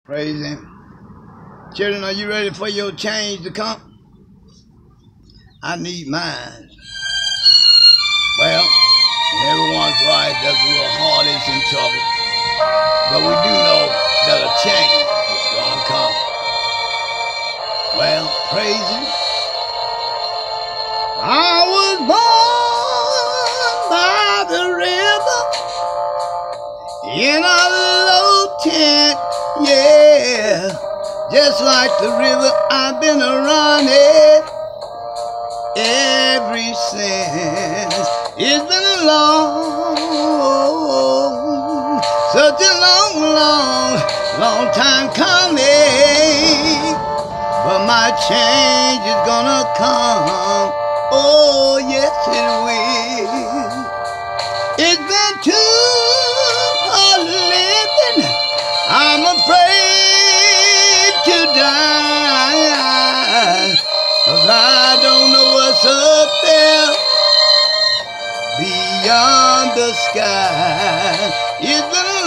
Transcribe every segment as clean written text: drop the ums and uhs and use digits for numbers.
Praise Him. Children, are you ready for your change to come? I need mine. Well, in everyone's life, there's a little heartache and trouble. But we do know that a change is going to come. Well, praise Him. I was born by the river in a low tent, yeah. Just like the river, I've been running ever since. It's been a long, such a long time coming. But my change is gonna come. Oh, yes, it will. It's been too hard living. I'm afraid to die, 'cause I don't know what's up there beyond the sky. It's been a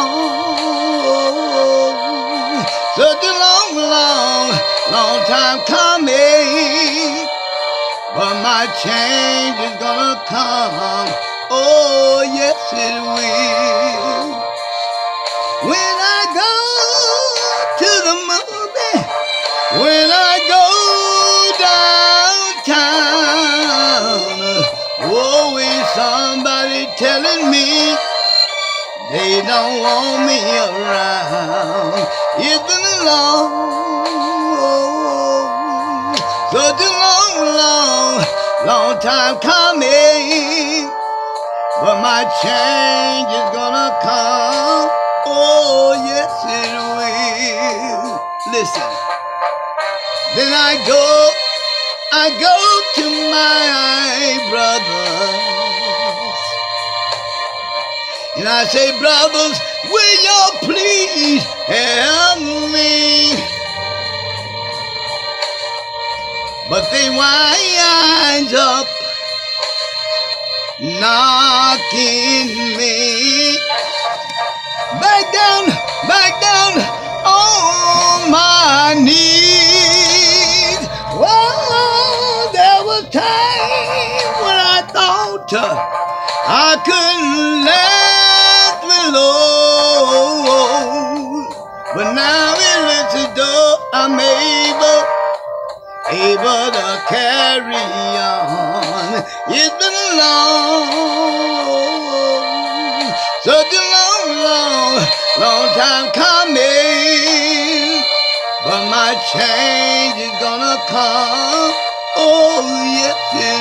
such a long time coming. But my change is gonna come. Oh, yes, it will. When I go to the movie, when I go downtown, always somebody telling me they don't want me around. It's been a such a long time coming. But my change is gonna come. Oh, yes, it will. Listen. Then I go to my brothers, and I say, brothers, will y'all please help me? But they wind up knocking me back down on my knees. Well, there was time when I thought I couldn't let me alone, but now it looks as though I'm able to carry on. It's been a such a long time coming. But my change is gonna come. Oh, yes, it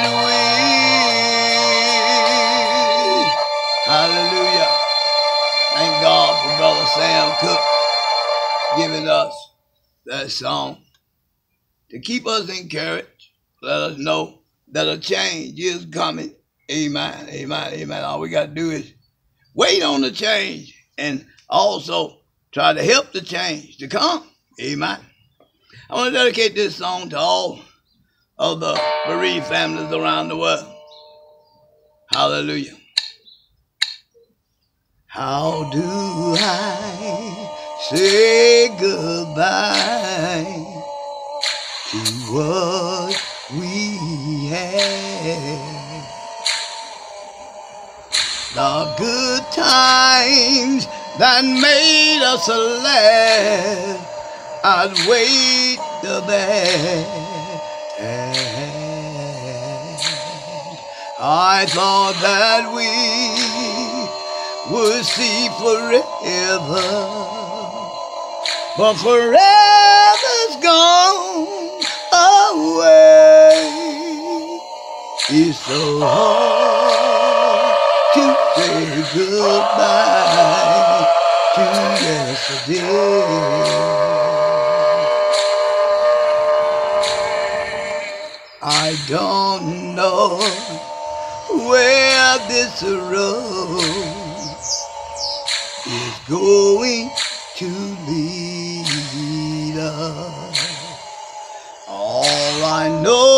will. Hallelujah. Thank God for Brother Sam Cook giving us that song to keep us encouraged. Let us know that a change is coming. Amen, amen, amen. All we got to do is wait on the change and also try to help the change to come. Amen. I want to dedicate this song to all of the bereaved families around the world. Hallelujah. How do I say goodbye to what we had? The good times that made us laugh outweighed the bad. I thought that we would see forever, but forever's gone away. It's so hard to say goodbye to yesterday. I don't know where this road is going to lead us. All I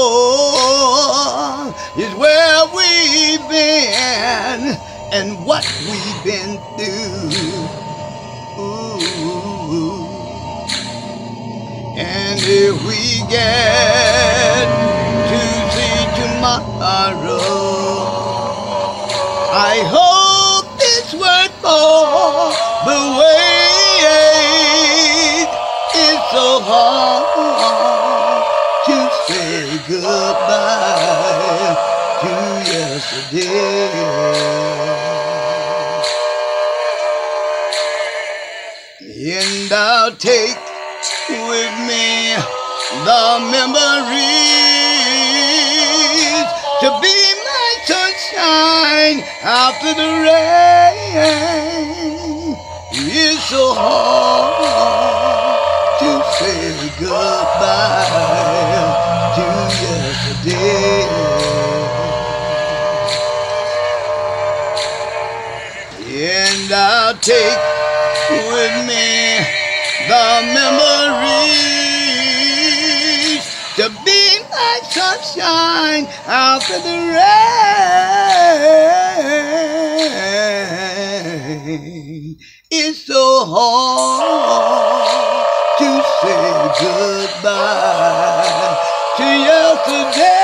know is where we've been and what we've been through. Ooh. if we get to see tomorrow. I hope it's worth all the wait. It's so hard to say goodbye to yesterday. And I'll take with me the memories to be my sunshine after the rain. It's so hard to say goodbye to yesterday. And I'll take with me the memories to be my sunshine after the rain. It's so hard to say goodbye to yesterday.